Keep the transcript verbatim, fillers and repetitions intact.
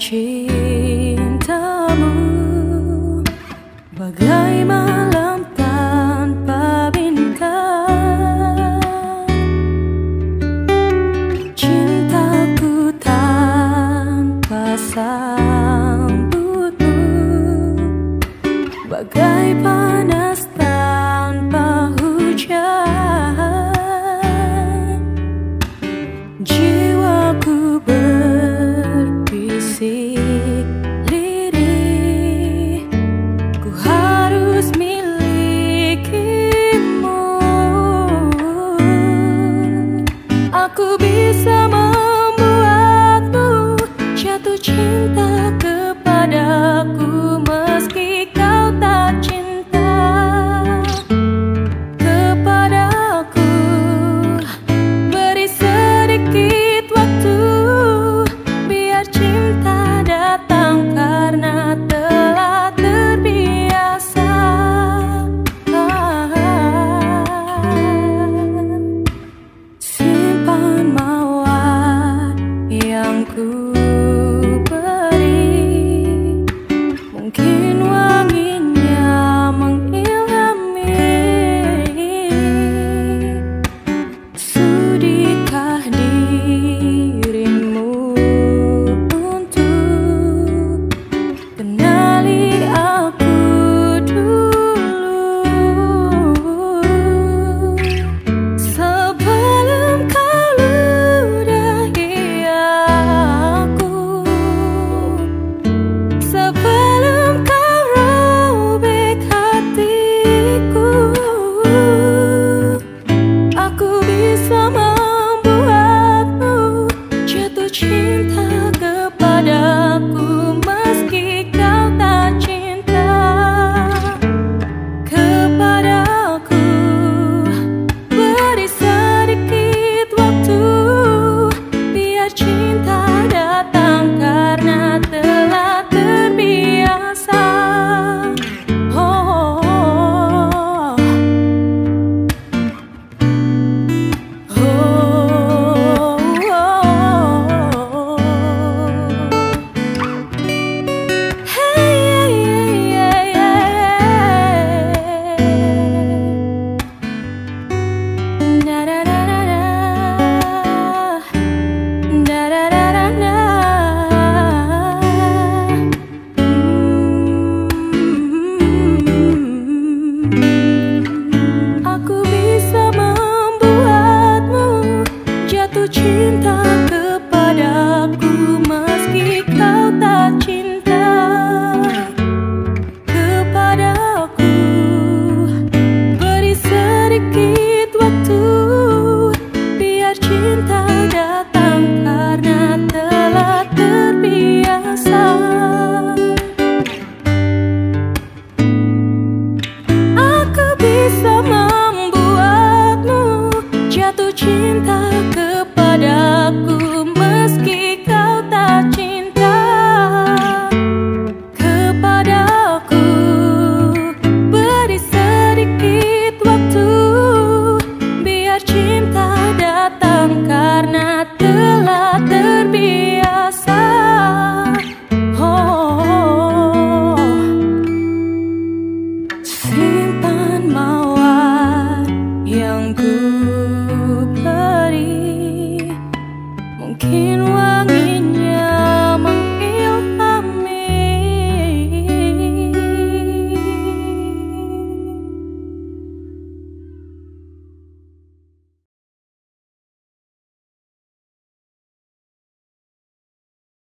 cintamu bagai malam tanpa bintang. Cintaku tanpa sambutmu bagai panas tanpa hujan. Jiwaku berbisik lirih, ku harus milikimu. Aku bisa membuatmu jatuh cinta kepadaku meski kau tak cinta kepadaku. Beri sedikit waktu biar cinta datang karena telah terbiasa. Simpan mawar yang ku beri, mungkin wanginya mengilhami. Sudikah dirimu untuk kenali aku dulu, sebelum kau ludahi aku, sebelum kau robek hatiku. Aku bisa membuatmu jatuh cinta kepadaku meski kau tak cinta kepadaku. Beri sedikit waktu biar cinta datang karena telah terbiasa. Oh, oh, oh, oh. Hey, yeah, yeah, yeah. Da da da da da, da da da da da. Aku bisa membuatmu jatuh cinta kepadaku meski kau tak cinta kepadaku. Beri sedikit waktu biar cinta datang karena telah terbiasa. Aku bisa membuatmu jatuh cinta kepadaku meski kau tak cinta kepadaku. Beri sedikit waktu biar cinta datang karena telah terbiasa. Oh, simpan mawar yang ku beri, mungkin wanginya